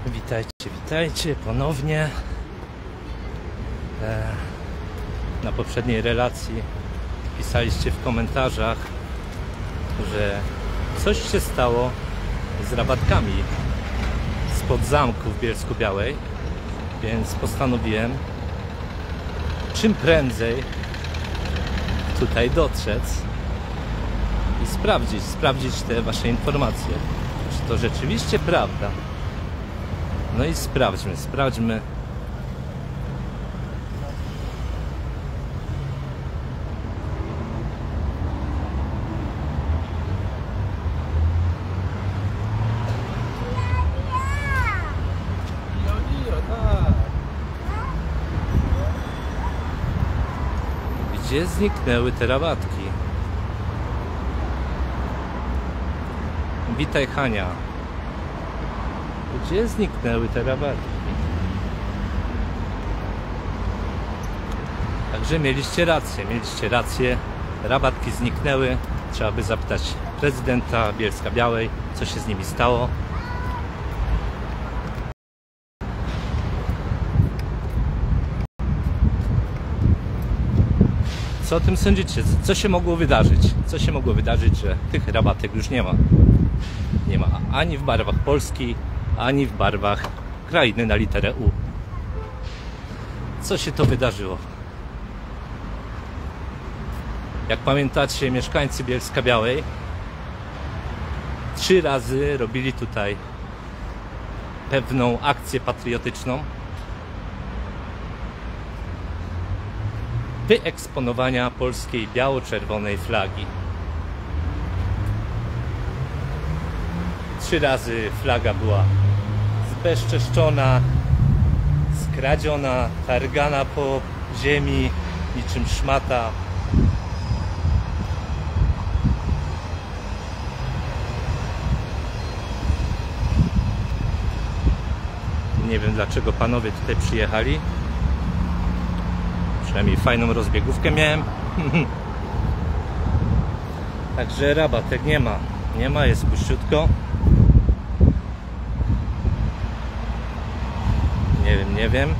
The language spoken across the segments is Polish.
Witajcie, witajcie ponownie. Na poprzedniej relacji pisaliście w komentarzach, że coś się stało z rabatkami spod zamku w Bielsku-Białej, więc postanowiłem czym prędzej tutaj dotrzeć i sprawdzić te wasze informacje, czy to rzeczywiście prawda. No i sprawdźmy. Gdzie zniknęły te rabatki? Witaj, Hania. Gdzie zniknęły te rabatki? Także mieliście rację. Rabatki zniknęły. Trzeba by zapytać prezydenta Bielska-Białej, co się z nimi stało. Co o tym sądzicie? Co się mogło wydarzyć? Co się mogło wydarzyć, że tych rabatek już nie ma? Nie ma ani w barwach Polski, ani w barwach krainy na literę U. Co się to wydarzyło? Jak pamiętacie, mieszkańcy Bielska-Białej 3 razy robili tutaj pewną akcję patriotyczną wyeksponowania polskiej biało-czerwonej flagi. 3 razy flaga była zbezczeszczona, skradziona, targana po ziemi niczym szmata. Nie wiem, dlaczego panowie tutaj przyjechali. Przynajmniej fajną rozbiegówkę miałem. Także rabatek nie ma. Jest puściutko. Nie wiem.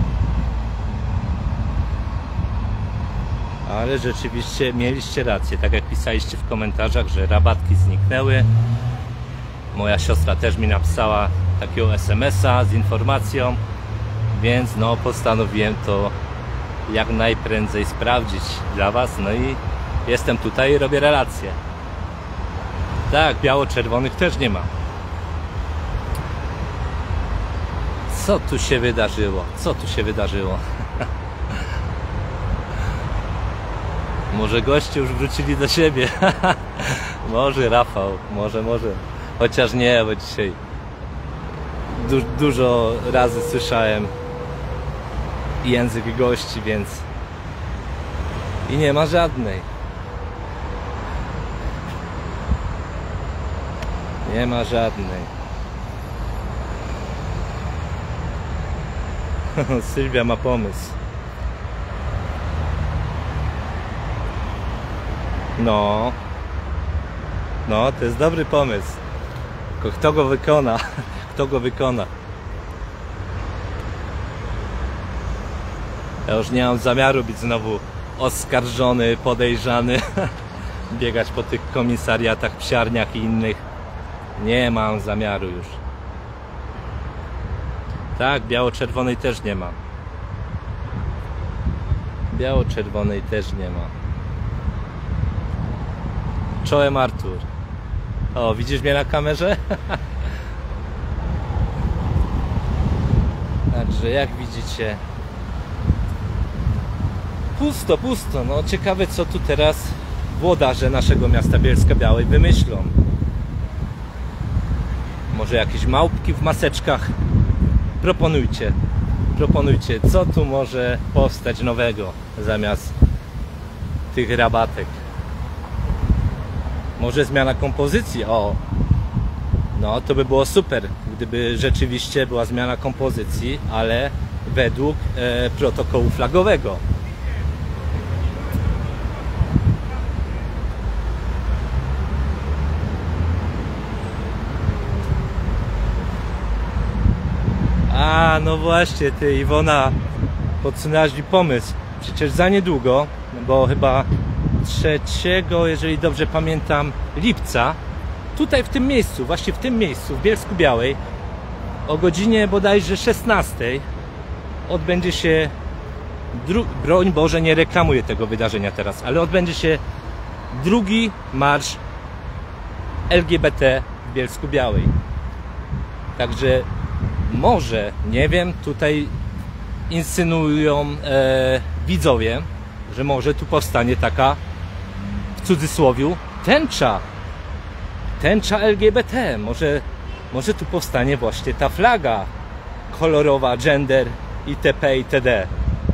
Ale rzeczywiście mieliście rację. Tak jak pisaliście w komentarzach, że rabatki zniknęły. Moja siostra też mi napisała takiego SMS-a z informacją. Więc no postanowiłem to jak najprędzej sprawdzić dla was. No i jestem tutaj i robię relację. Tak, biało-czerwonych też nie ma. Co tu się wydarzyło? Może goście już wrócili do siebie. Może Rafał, może. Chociaż nie, bo dzisiaj dużo razy słyszałem język gości, więc i nie ma żadnej. Sylwia ma pomysł. No, to jest dobry pomysł. Tylko kto go wykona? Ja już nie mam zamiaru być znowu oskarżony, podejrzany, biegać po tych komisariatach, psiarniach i innych. Nie mam zamiaru już. Tak, biało-czerwonej też nie ma. Czołem, Artur. O, widzisz mnie na kamerze? Także jak widzicie, pusto. No ciekawe, co tu teraz włodarze naszego miasta Bielska-Białej wymyślą. Może jakieś małpki w maseczkach? Proponujcie, co tu może powstać nowego zamiast tych rabatek. Może zmiana kompozycji? O, no to by było super, gdyby rzeczywiście była zmiana kompozycji, ale według protokołu flagowego. A, no właśnie, ty Iwona, podsunęłaś mi pomysł. Przecież za niedługo, bo chyba 3, jeżeli dobrze pamiętam, lipca, tutaj w tym miejscu, właśnie w tym miejscu, w Bielsku-Białej, o godzinie bodajże 16 odbędzie się, broń Boże, nie reklamuję tego wydarzenia teraz, ale odbędzie się drugi marsz LGBT w Bielsku-Białej. Także może, nie wiem, tutaj insynuują widzowie, że może tu powstanie taka, w cudzysłowiu, tęcza LGBT. Może tu powstanie właśnie ta flaga kolorowa, gender itp. itd.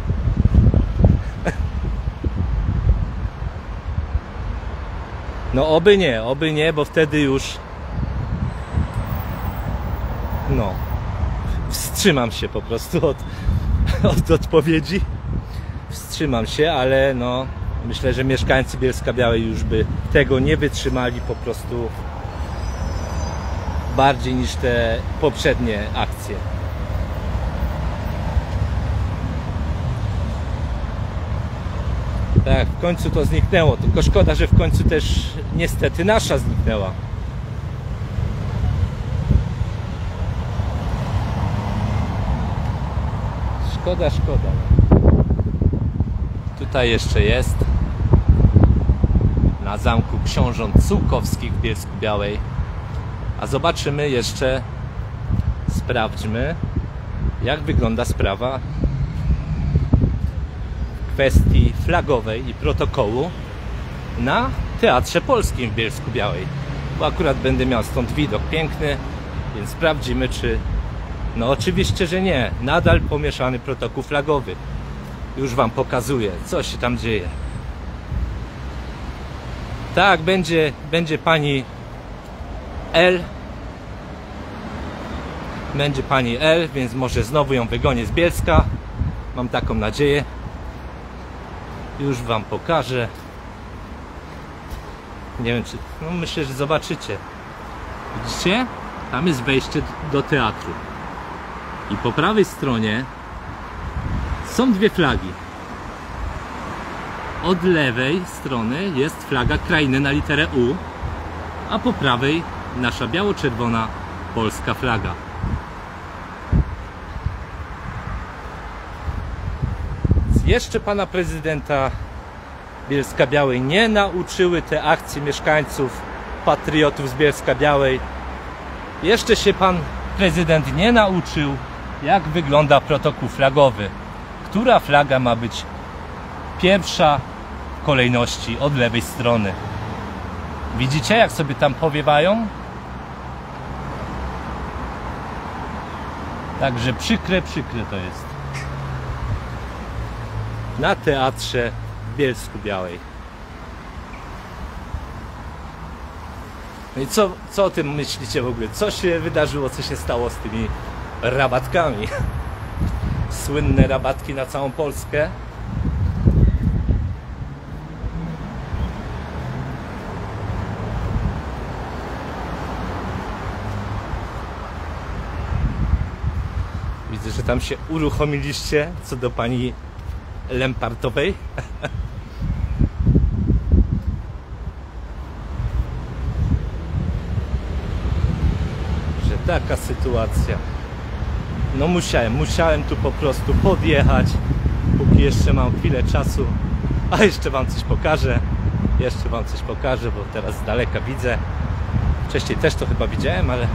No oby nie, bo wtedy już no wstrzymam się po prostu od odpowiedzi. Wstrzymam się, ale no myślę, że mieszkańcy Bielska-Białej już by tego nie wytrzymali po prostu bardziej niż te poprzednie akcje. Tak, w końcu to zniknęło, tylko szkoda, że w końcu też niestety nasza zniknęła. Szkoda. Tutaj jeszcze jest na zamku książąt Sułkowskich w Bielsku-Białej. A zobaczymy jeszcze, sprawdźmy, jak wygląda sprawa w kwestii flagowej i protokołu na Teatrze Polskim w Bielsku-Białej. Bo akurat będę miał stąd widok piękny, więc sprawdzimy, czy... No oczywiście, że nie. Nadal pomieszany protokół flagowy. Już wam pokazuję, co się tam dzieje. Tak, będzie pani L. Będzie pani L, więc może znowu ją wygonię z Bielska. Mam taką nadzieję. Już wam pokażę. Nie wiem, czy... No myślę, że zobaczycie. Widzicie? Tam jest wejście do teatru. I po prawej stronie są dwie flagi. Od lewej strony jest flaga krainy na literę U, a po prawej nasza biało-czerwona polska flaga. Jeszcze pana prezydenta Bielska-Białej nie nauczyły te akcje mieszkańców, patriotów z Bielska-Białej. Jeszcze się pan prezydent nie nauczył, jak wygląda protokół flagowy. Która flaga ma być pierwsza w kolejności od lewej strony. Widzicie, jak sobie tam powiewają? Także przykre to jest. Na teatrze w Bielsku-Białej. No i co o tym myślicie w ogóle? Co się wydarzyło, co się stało z tymi rabatkami? Słynne rabatki na całą Polskę. Widzę, że tam się uruchomiliście co do pani Lempartowej. Że taka sytuacja. No musiałem tu po prostu podjechać, póki jeszcze mam chwilę czasu. A jeszcze wam coś pokażę. Bo teraz z daleka widzę. Wcześniej też to chyba widziałem, ale...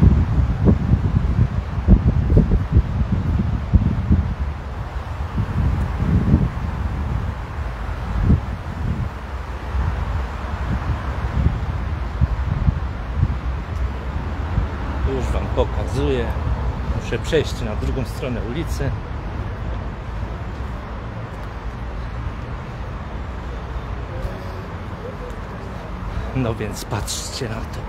Już wam pokazuję. Muszę przejść na drugą stronę ulicy. No więc patrzcie na to.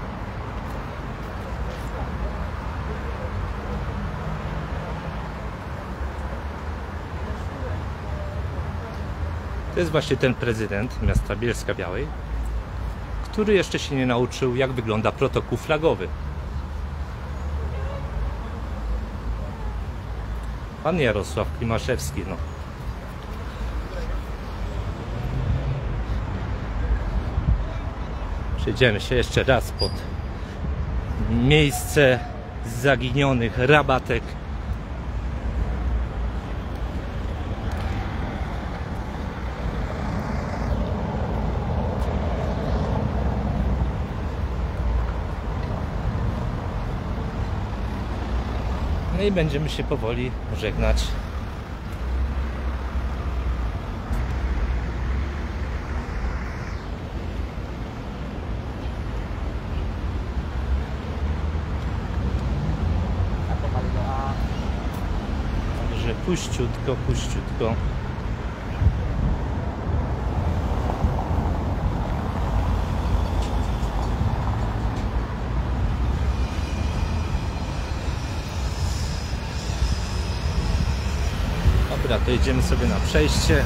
To jest właśnie ten prezydent miasta Bielska-Białej, który jeszcze się nie nauczył, jak wygląda protokół flagowy. Pan Jarosław Klimaszewski, no. Przejdziemy się jeszcze raz pod miejsce zaginionych rabatek. No i będziemy się powoli żegnać. Także puściutko, puściutko. Dobra, to idziemy sobie na przejście.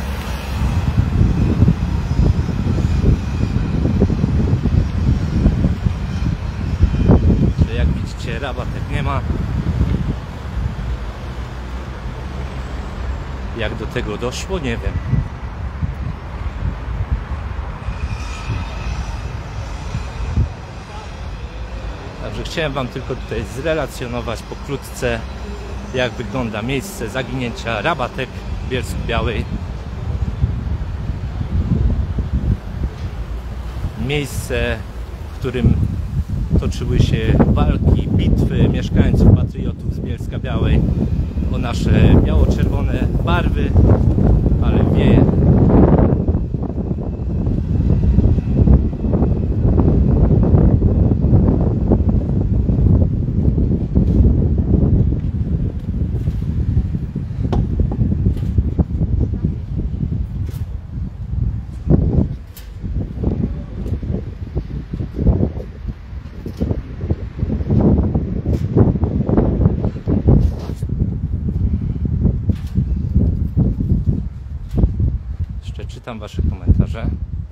Że jak widzicie, rabatek nie ma. Jak do tego doszło, nie wiem. Także chciałem Wam tylko tutaj zrelacjonować pokrótce, jak wygląda miejsce zaginięcia rabatek w Bielsku-Białej. Miejsce, w którym toczyły się walki, bitwy mieszkańców, patriotów z Bielska-Białej o nasze biało-czerwone barwy, ale wieje. Czytam Wasze komentarze.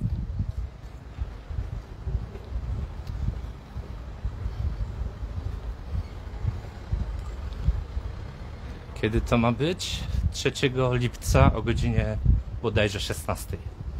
Kiedy to ma być? 3 lipca o godzinie bodajże 16.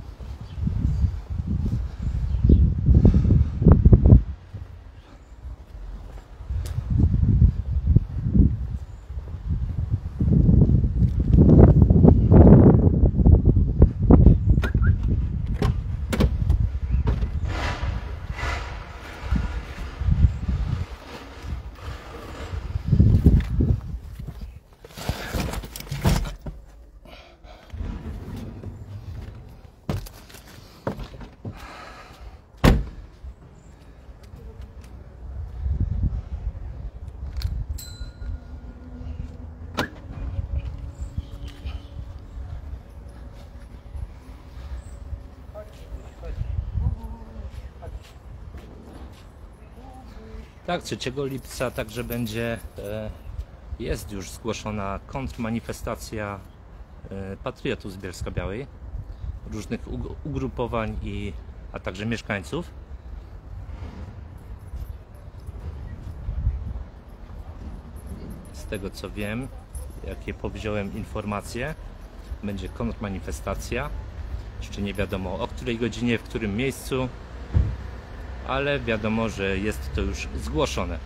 Tak, 3 lipca także będzie, jest już zgłoszona kontrmanifestacja patriotów z Bielska-Białej, różnych ugrupowań, a także mieszkańców. Z tego co wiem, jakie powziąłem informacje, będzie kontrmanifestacja. Jeszcze nie wiadomo o której godzinie, w którym miejscu, ale wiadomo, że jest to już zgłoszone.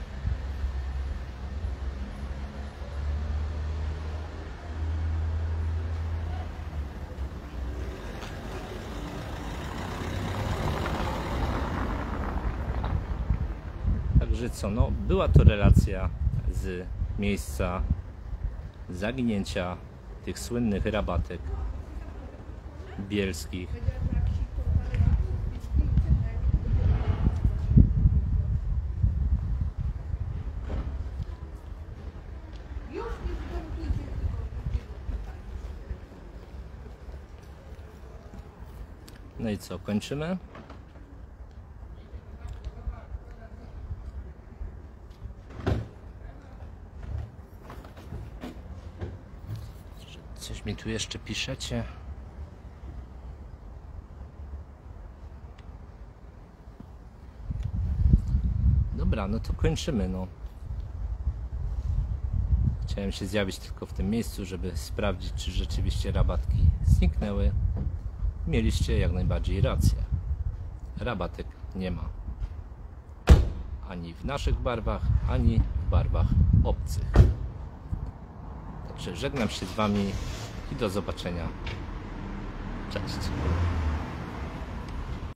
Także co, no była to relacja z miejsca zaginięcia tych słynnych rabatek bielskich. No i co, kończymy? Coś mi tu jeszcze piszecie? Dobra, no to kończymy, no. Chciałem się zjawić tylko w tym miejscu, żeby sprawdzić, czy rzeczywiście rabatki zniknęły. Mieliście jak najbardziej rację. Rabatek nie ma. Ani w naszych barwach, ani w barwach obcych. Także żegnam się z Wami i do zobaczenia. Cześć.